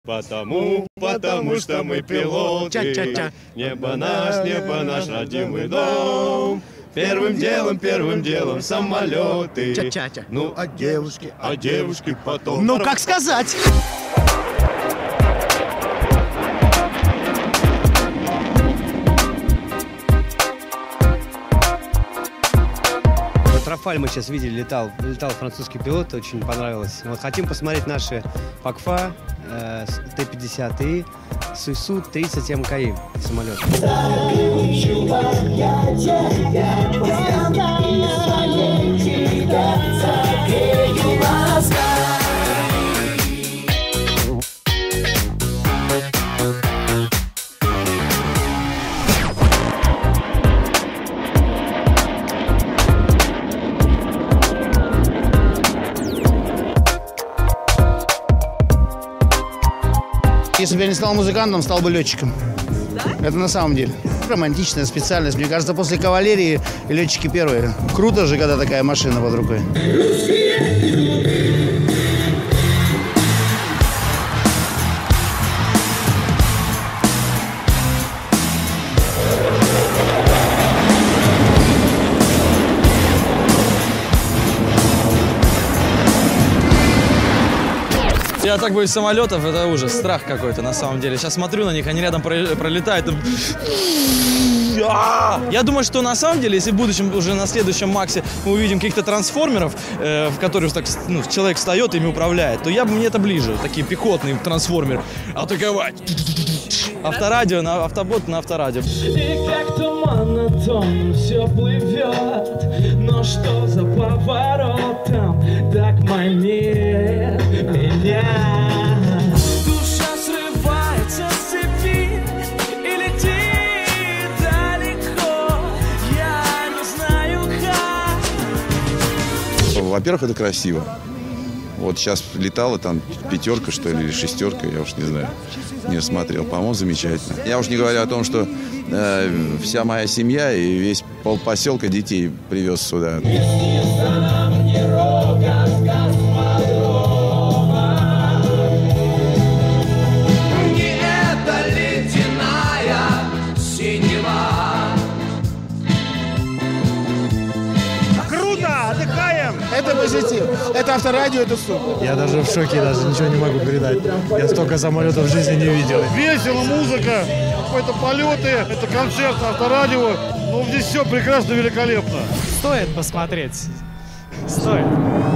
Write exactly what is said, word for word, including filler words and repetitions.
Потому, потому что мы пилоты. Ча-ча-ча. Небо наш, небо наш родимый дом. Первым делом, первым делом самолеты. Ча-ча-ча. Ну, а девушки, а девушки потом. Ну, как сказать? Рафаль мы сейчас видели, летал, летал французский пилот, очень понравилось. Вот хотим посмотреть наши Пакфа, э, Т пятьдесят и Су тридцать М К И самолет. Если бы я не стал музыкантом, стал бы летчиком. Да? Это на самом деле. Романтичная специальность. Мне кажется, после кавалерии летчики первые. Круто же, когда такая машина под рукой. Я так боюсь самолетов, это ужас, страх какой-то на самом деле. Сейчас смотрю на них, они рядом пролетают. Я думаю, что на самом деле, если в будущем, уже на следующем Максе, мы увидим каких-то трансформеров, э, в которых так, ну, человек встает и ими управляет, то я бы, мне это ближе, такие пехотные трансформеры. Атаковать! Авторадио, на автобот на авторадио. И как туман на том все плывет, но что за поворотом так манит меня? Душа срывается с цепи и летит далеко, я не знаю как. Во-первых, это красиво. Вот сейчас летала там пятерка, что ли, или шестерка, я уж не знаю, не смотрел. По-моему, замечательно. Я уж не говорю о том, что э, вся моя семья и весь полпоселка детей привез сюда. Это позитив. Это авторадио, это супер. Я даже в шоке, даже ничего не могу передать. Я столько самолетов в жизни не видел. Весело, музыка, какие-то полеты, это концерт, авторадио. Ну, здесь все прекрасно, великолепно. Стоит посмотреть. Стоит.